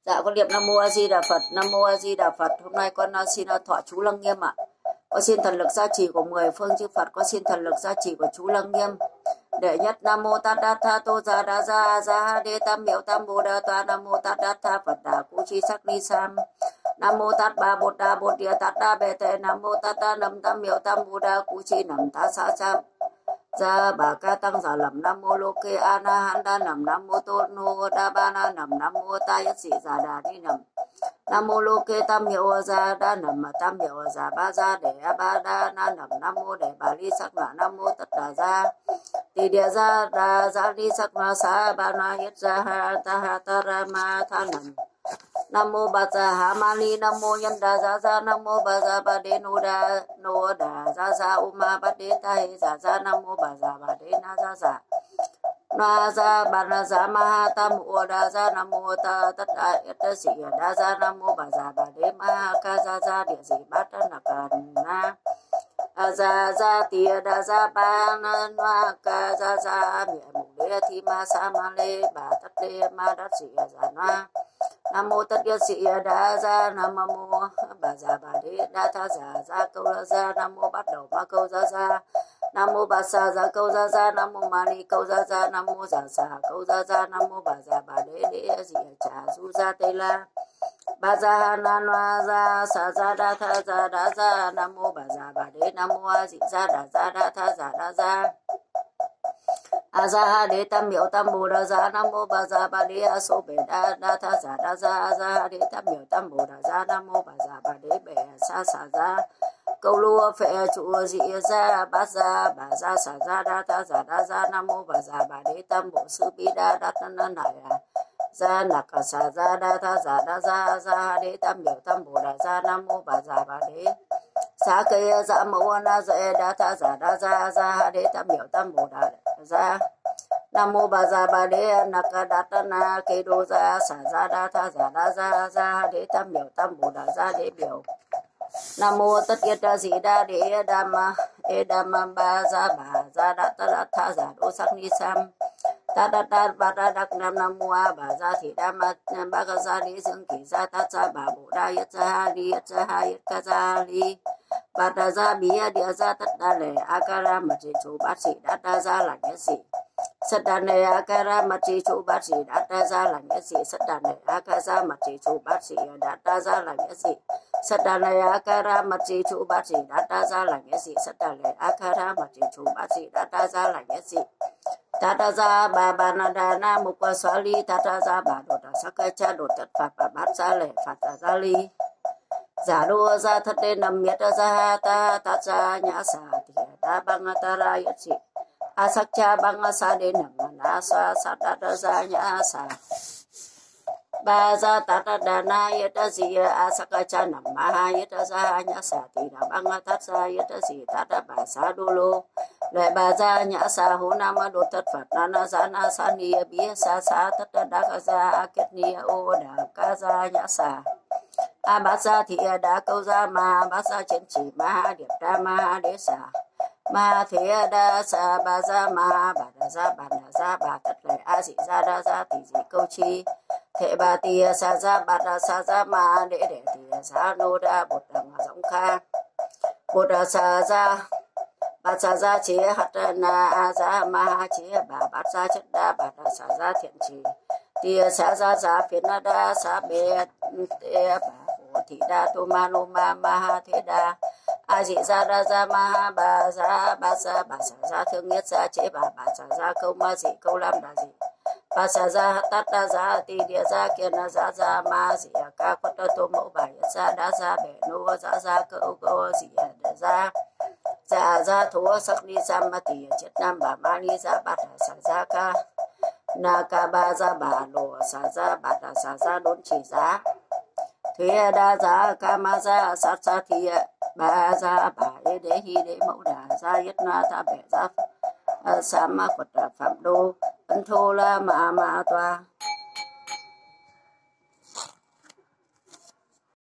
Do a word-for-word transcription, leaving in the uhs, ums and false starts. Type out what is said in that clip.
Dạ con niệm Nam Mô A Di Đà Phật, Nam Mô A Di Đà Phật. Hôm nay con uh, xin uh, thọ chú Lăng Nghiêm ạ. Con xin thần lực gia trì của mười phương chư Phật, con xin thần lực gia trì của chú Lăng Nghiêm. Đệ nhất Nam Mô Tát Đát Tha Tô Già Đa Gia Gia Đê Tam Miệu Tam Bồ Đà Toa. Nam Mô Tát Đát Tha Phật Đà Cụ Chi Sắc Ni Sam. Nam Mô Tát Bà Bột Đà Bột Địa Tát Đa Bệ Tệ. Nam Mô Tát Đa Nầm Tam Miệu Tam Bồ Đà Cụ Chi Nầm Tá Sa Sam. Gia Bà Ca Tăng Giả Lầm. Nam Mô Lô Kê A Na Hán Đa Nầm. Nam Mô Tô Nô Đa Ba Na Nầm. Nam Mô Ta Yết Sĩ Giả Đà Ni Nầm. Nam Mô Lô Kê Tam Miệu Gia Đa Nầm. Tam Miệu Giả Ba Gia Để Ba Đa Na Nầm. Nam Mô Để Bà Ly Sắc Na. Nam Mô Tất Đà Gia Tỳ Địa Gia Đà Gia Ly Sắc Na Sa Ba Na Yết Gia Ha Ta Ha Ta Ra Ma Tha Nầm. Nam Mô Bà Già Hà Ma Ni. Nam Mô Nhân Đà Gia Gia. Nam Mô Bà Già Bà Đê Nô Đà Nô Đà Gia Gia Uma Bà Đê Ta Hê Giả Gia. Nam Mô Bà Già Bà Đê Na Gia Giả Na Gia Bà Na Gia Ma Ha Ta Mô Đà Gia. Nam Mô Ta Tất Đà Yết Sĩ Đà Gia. Nam Mô Bà Già Bà Đê Ma Ha Ca Gia Gia Địa Sĩ Bát Nạc Na Gia Gia Tìa Đà Gia Ba Na Na Ca Gia Gia Mẹ Mục Đế Thi Ma Sa Ma Lê Bà Tất Đê Ma Đát Sĩ Giả Na. Nam Mô Tất Yết Sĩ Đà Gia. Nam Mô Bà Già Bà Đế Đa Tha Giả Gia Câu La Gia. Nam Mô Bắt Đầu Ma Câu Gia Gia. Nam Mô Bà Sa Gia Câu Gia Gia. Nam Mô Ma Ni Câu Gia Gia. Nam Mô Giả Xà Câu Gia Gia. Nam Mô Bà Già Bà Đế Đế Dị Trà Du Gia Tây La. Bà Già Na Na Gia Sa Gia Đa Tha Gia Đa Gia. Nam Mô Bà Già Bà Đế. Nam Mô A Dị Gia Đà Gia Đa Tha Giả Đa Gia. A Gia Ha Đế Tam Miệu Tam Bồ Đà Gia. Nam Mô Bà Già Bà Đế A Sô Bể Đa Đa Tha Giả Đa Gia. A Gia Ha Đế Tam Miệu Tam Bồ Đà Gia. Nam Mô Bà Già Bà Đế Bể Sa Xà Gia. Câu lua phệ trụ dị gia bát gia bà gia xả gia đa tha giả đa gia. Nam Mô Bà Già Bà Đế Tam Bộ Sư Bí Đa Đa Tân Nân Hải gia nặc xả gia đa tha giả đa gia. Gia Đế Tam Miệu Tam Bồ Đà Gia. Nam Mô Bà Già Bà Đế xá cây dạ mẫu na dễ đa tha giả đa gia. Gia Đế Tam Miệu Tam Bồ Đà Gia. Nam Mô Bà Già Bà Đế nặc đát na cây đô gia xả gia đa tha giả đa gia. Gia Đế Tam Miệu Tam Bồ Đà Gia Đế biểu. Nam Mô Tất Yết Đa Sĩ Đa Đế Đam Ê Đam Ba Gia Bà Gia Đa Tát Tha Giả Đô Sắc Ni Sam. Ta Đa Đa Ba Đa Đắc Nam. Nam Mô A Bà Gia Thị Đam Ba Ca Gia Đế Dương Kỷ Gia Tát Gia Bà Bộ Đa Yết Gia Ha Ly Yết Gia Ha Yết Ca Gia Ly Bà Đa Gia Bí Địa Gia Tất Đa Lệ A Ca Ra Mật Trì Chủ Bát Sĩ Đa Đa Gia Lành Yết Sĩ Sất Đà Nề A Ca Ra Mật Trì Chủ Bát Sĩ Đa Đa Gia Lành Yết Sĩ Sất Đà Nề A Ca Ra Mật Trì Chủ Bát Sĩ Đa Đa Gia Lành Yết Sĩ Sất Đà Nề A Ca Ra Mật Trì Chủ Bát Sĩ Đa Đa Gia Lành Yết Sĩ Sất Đà Nề A Ca Ra Mật Trì Chủ Bát Sĩ Đa Đa Gia Lành Yết Sĩ Ta Đa Gia Bà Bà Na Đà Na Mục Qua Xóa Ly Ta Đa Gia Bà Đột Đà Sắc Ca Cha Đột Tất Phạt Bà Bát Gia Lệ Phạt Giả Gia Ly Giả Đô Gia Thất Đê Nằm Miết Gia Ha Ta Tát Gia Nhã Xà Thìa Ta Băng Ta Ra Yết Sĩ A Sắc Cha Băng Sa Đê Nằm Na Sa Sát Đa Đa Gia Nhã Xà Bà Gia Tát Đà Na Yết Sĩ A Sắc Cha Nằm Ma Ha Yết Gia Nhã Xà Thì Đà Băng Tát Gia Yết Sĩ Tát Đà Bà Sa Đô Lô Lệ Bà Gia Nhã Xà Hô Nam Đô Tất Phật Na Na Gia Na Sa Ni Bia Sa Sa Tất Đà Ca Gia A Kết Ni Ô Đà Ca Gia Nhã Xà A Bát Gia Thị Đà Câu Gia Ma Bát Gia Chiến Chỉ Ma Ha Điệp Đa Ma Ha Đế Xà Ma Thế Đa Sa Bà Gia Ma Bà Đà Gia Bà Đà Gia Bà Tất Lệ A Dị Gia Đa Gia Tỷ Dị Câu Chi Thế Bà Tì Sa Gia Bà Đà Sa Gia Ma Đế Đệ Tì Sa Nô Đa Bột Đà Ma Giống Kha Bột Đà Sa Gia Bà Sa Gia Chế Hạt Na A Gia Ma Ha Chế Bà Bát Gia Chất Đa Bà Đà Sa Gia Thiện Trì Tìa Sa Gia Gia Phiên Na Đa Sa Bê Tê Bà Hồ Thị Đa Tô Ma Nô Ma Ma Ha Thế Đa A Dị Gia Đa Gia Ma Ha Bà Gia Bà Gia Bà Sa Gia Thương Nhất Gia Chế Bà Bà Sa Gia Câu Ma Dị Câu Lam Đà Dị Bà Sa Gia Tát Đa Gia Tì Địa Gia Kiên Na Gia Gia Ma Dị Ca Quất Đa Tô Mẫu Bà Yết Gia Đa Gia Bể Nô Gia Gia Câu Câu Dị Đà Gia Dạ Gia Thố Sắc Ni Sam Ma Tì Chết Nam Bà Ma Ni Gia Bà Đà Sa Gia Ca Na Ca Ba Gia Bà Lô Sa Gia Bà Đà Sa Gia Đốn Chỉ Giá Thuế Đa Gia Ca Ma Gia Sát Sa Thị Bà Gia Bà Ê Đế Hi Đế Mẫu Đà Gia Yết Na Ta Bể Gia Sa Ma Quật Phạm Đô Ân Thô La Ma Ma Toa